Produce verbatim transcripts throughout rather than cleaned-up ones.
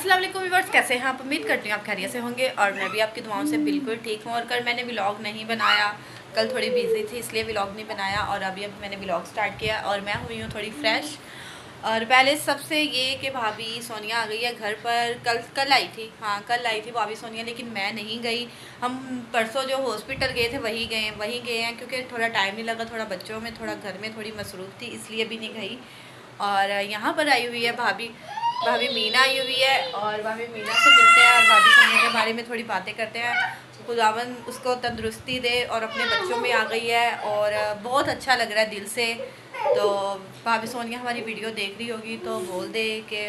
अस्सलाम वालेकुम व्यूअर्स, कैसे हैं आप? उम्मीद करती हूँ आप खैरियत से होंगे और मैं भी आपकी दुआओं से बिल्कुल ठीक हूँ। और कल मैंने व्लॉग नहीं बनाया, कल थोड़ी बिजी थी इसलिए व्लॉग नहीं बनाया और अभी अब मैंने व्लॉग स्टार्ट किया और मैं हुई हूँ थोड़ी फ्रेश। और पहले सबसे ये कि भाभी सोनिया आ गई है घर पर। कल कल आई थी, हाँ कल आई थी भाभी सोनिया, लेकिन मैं नहीं गई। हम परसों जो हॉस्पिटल गए थे वहीं गए वहीं गए हैं क्योंकि थोड़ा टाइम नहीं लगा, थोड़ा बच्चों में थोड़ा घर में थोड़ी मसरूफ़ थी इसलिए भी नहीं गई। और यहाँ पर आई हुई है भाभी भाभी मीना आई हुई है और भाभी मीना से मिलते हैं और भाभी सोनिया के बारे में थोड़ी बातें करते हैं। खुदावन उसको तंदुरुस्ती दे और अपने बच्चों में आ गई है और बहुत अच्छा लग रहा है दिल से। तो भाभी सोनिया हमारी वीडियो देख रही होगी तो बोल दे कि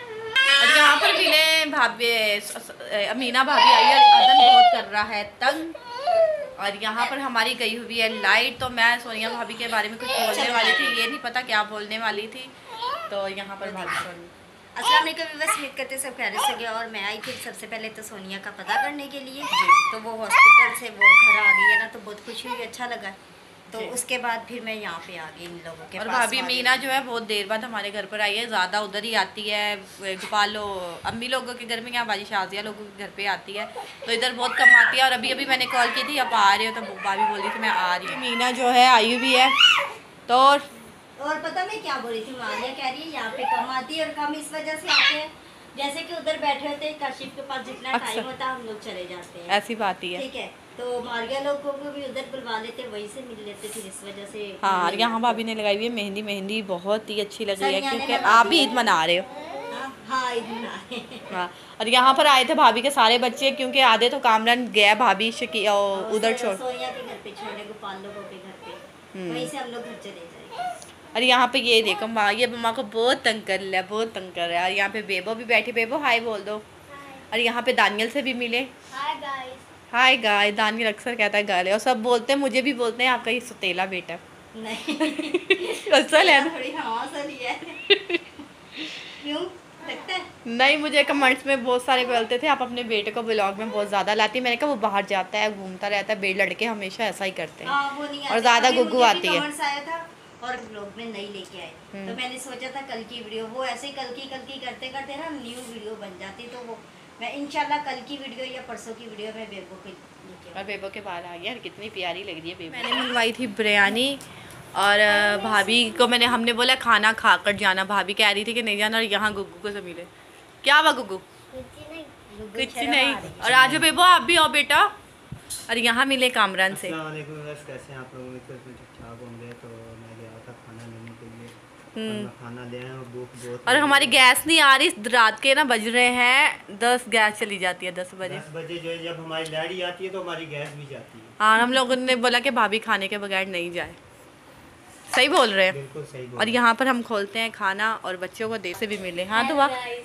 यहाँ पर मिले भाभी अमीना भाभी आई है। अदन बहुत कर रहा है तंग और यहाँ पर हमारी गई हुई है लाइट। तो मैं सोनिया भाभी के बारे में कुछ बोलने वाली थी, ये नहीं पता क्या बोलने वाली थी। तो यहाँ पर भाभी सोनिया अस्सलाम वालेकुम, बस उम्मीद करते सब खैरियत से गया। और मैं आई थी सबसे पहले तो सोनिया का पता करने के लिए, तो वो हॉस्पिटल से वो घर आ गई है ना, तो बहुत खुशी हुई, अच्छा लगा। तो उसके बाद फिर मैं यहाँ पे आ गई इन लोगों के और पास। भाभी मीना जो है बहुत देर बाद हमारे घर पर आई है, ज़्यादा उधर ही आती है गोपालो अम्मी लोगों के घर में, यहाँ बाजी शाजिया लोगों के घर पे आती है, तो इधर बहुत कम आती है। और अभी अभी मैंने कॉल की थी आप आ रहे हो, तो भाभी बोल रही थी मैं आ रही हूँ। मीना जो है आई हुई है। तो और पता मैं क्या बोल रही थी, मारिया कह रही है यहाँ पे कम आती है और कम इस वजह से आते हैं जैसे कि उधर बैठे होते हैं काशिफ के पास, जितना टाइम होता है हम लोग चले जाते हैं, ऐसी बात ही है। ठीक है। तो मारिया लोगों को भी उधर बुलवा लेते, वहीं से मिल लेते, फिर इस वजह से। हाँ, और यहाँ भाभी ने लगाई हुई है मेहंदी। मेहंदी बहुत ही अच्छी लग रही है क्योंकि आप भी ईद मना रहे हो। हाँ ईद मना रहे हैं। हाँ, और यहाँ पर आए थे भाभी के सारे बच्चे क्योंकि आधे तो कामरान गया भाभी शकी उधर छोड़ सोनिया के घर पे छोड़ने, गोपाल लोगों के घर पे, वहीं से हम लोग घर चले जाएंगे। और यहाँ पे ये देखो माँ, ये मम्मा को बहुत तंग कर रहा है, बहुत तंग कर रहा है। और यहाँ पे बेबो भी बैठी, बेबो हाय बोल दो। और यहाँ पे दानियल से भी मिले, हाय गाइस। हाय गाय। दानियल अक्सर कहता है गाले, और सब बोलते हैं, मुझे भी बोलते हैं आपका ये सुतेला बेटा। नहीं असल है ना, थोड़ी हवा सी है। क्यों लगता है? नहीं, मुझे कमेंट्स में बहुत सारे बोलते थे आप अपने बेटे को ब्लॉग में बहुत ज़्यादा लाती। मैंने कहा वो बाहर जाता है, घूमता रहता है, बे लड़के हमेशा ऐसा ही करते हैं। हाँ, वो नहीं और ज़्यादा गुग्गू आती है। आया था और ब्लॉग में नहीं लेके आए, तो मैंने सोचा था कल की वीडियो, वो ऐसे ही कल की कल की करते करते ना न्यू वीडियो बन जाती, तो वो मैं इंशाल्लाह कल की वीडियो या परसों की वीडियो में बेबो के लेके। और बेबो के बाल आ गया, कितनी प्यारी लग रही है बेबो। मैंने मंगवाई थी बिरयानी और भाभी को मैंने हमने बोला खाना खा कर जाना, भाभी कह रही थी कि नहीं जाना। और यहाँ गुग्गू को से मिले, क्या हुआ गुग्गू? कुछ नहीं। और आज बेबो आप भी आओ बेटा। और यहाँ मिले कामरान से। कैसे हैं आप लोग? ठीक ठाक होंगे। तो मैं गया था खाना लेने के लिए और मैं खाना ले आया, भूख बहुत। और हमारी गैस नहीं आ रही, रात के ना बज रहे हैं दस, गैस चली जाती है दस बजे। दस बजे जो है जब हमारी लाइट आती है तो हमारी गैस भी जाती है। हाँ, हम लोगों ने बोला कि भाभी खाने के बगैर नहीं जाए। सही बोल रहे हैं, बिल्कुल सही बोल। और यहाँ पर हम खोलते हैं खाना और बच्चों को देर से भी मिले। हाँ दुआ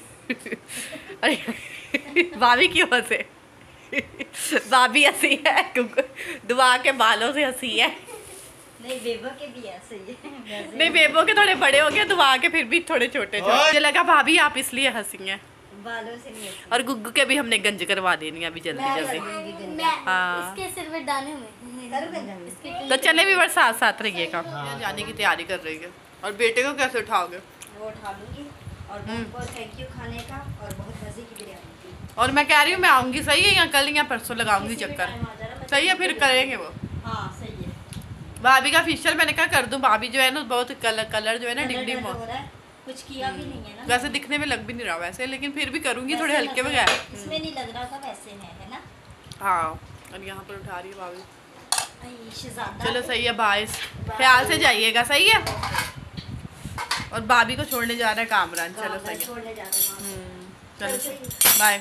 अरे भाभी की वजह से भाभी हंसी है क्योंकि दुआ के बालों से हंसी है। नहीं बेबो के भी ऐसे ही है। नहीं, बेबो के थोड़े बड़े हो गए, दुआ के फिर भी थोड़े छोटे छोटे। मुझे लगा भाभी आप इसलिए हंसी हैं। बालों से नहीं। और गुग्गू के भी हमने गंज करवा देनी है अभी जल्दी जल्दी। हाँ, इसके सिर में दाने में। तो चले भी साथ साथ रहिएगा। जाने की तैयारी कर रही है। और बेटे को कैसे उठाओगे? वो उठा लूंगी। और बहुत थैंक यू खाने का, और बहुत मजे की बिरयानी थी। और मैं कह रही हूँ मैं आऊँगी, सही है, या कल या परसों लगाऊंगी चक्कर, सही है, फिर करेंगे वो। हाँ सही है। भाभी का फेशियल मैंने कहा कर दूँ, भाभी जो है ना बहुत कलर कलर जो है ना डिग्री में कुछ किया भी नहीं है ना, वैसे दिखने में लग भी नहीं रहा वैसे, लेकिन फिर भी करूँगी थोड़े हल्के वगैरह। इसमें नहीं लग रहा था, वैसे है है ना। हाँ, और यहाँ पर उठा रही है भाभी। शहजादा चलो सही है, बाय, ख्याल से जाइएगा, सही है। और भाभी को छोड़ने जा रहा है कामरान। चलो सही है, छोड़ने जा रहे हैं। चलो बाय।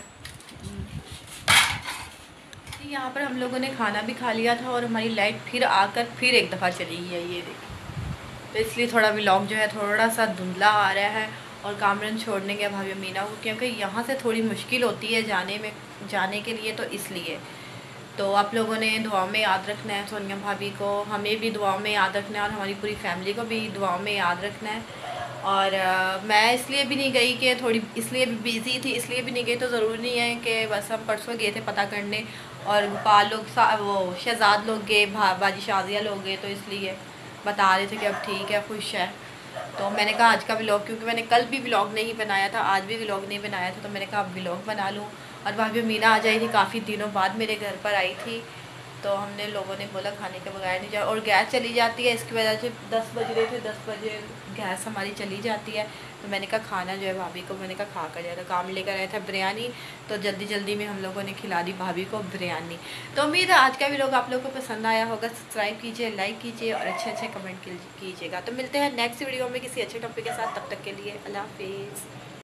यहाँ पर हम लोगों ने खाना भी खा लिया था और हमारी लाइट फिर आकर फिर एक दफ़ा चली गई है, ये देखिए। तो इसलिए थोड़ा व्लॉग जो है थोड़ा सा धुंधला आ रहा है। और कामरान छोड़ने गया भाभी मीना को, क्योंकि यहाँ से थोड़ी मुश्किल होती है जाने में जाने के लिए, तो इसलिए। तो आप लोगों ने दुआओं में याद रखना है सोनिया भाभी को, हमें भी दुआओं में याद रखना है और हमारी पूरी फैमिली को भी दुआओं में याद रखना है। और आ, मैं इसलिए भी नहीं गई कि थोड़ी इसलिए भी बिज़ी थी, इसलिए भी नहीं गई। तो ज़रूरी नहीं है कि बस हम परसों गए थे पता करने और गोपाल लोग वो शहजाद लोग गए, बाजी शाजिया लोग गए, तो इसलिए बता रहे थे कि अब ठीक है, खुश है। तो मैंने कहा आज का व्लॉग, क्योंकि मैंने कल भी व्लॉग नहीं बनाया था, आज भी व्लॉग नहीं बनाया था, तो मैंने कहा अब व्लॉग बना लूँ। और भाभी मीना आ जाई थी, काफ़ी दिनों बाद मेरे घर पर आई थी, तो हमने लोगों ने बोला खाने के बगैर नहीं जाए, और गैस चली जाती है, इसकी वजह से दस बज रहे थे, दस बजे गैस हमारी चली जाती है। तो मैंने कहा खाना जो है भाभी को मैंने कहा खा कर जाए, तो काम लेकर आया था बिरयानी, तो जल्दी जल्दी में हम लोगों ने खिला दी भाभी को बिरयानी। तो उम्मीद है आज का भी लोग आप लोगों को पसंद आया होगा। सब्सक्राइब कीजिए, लाइक कीजिए और अच्छे अच्छे कमेंट कीजिएगा। तो मिलते हैं नेक्स्ट वीडियो में किसी अच्छे टॉपिक के साथ, तब तक के लिए अल्लाह हाफिज़।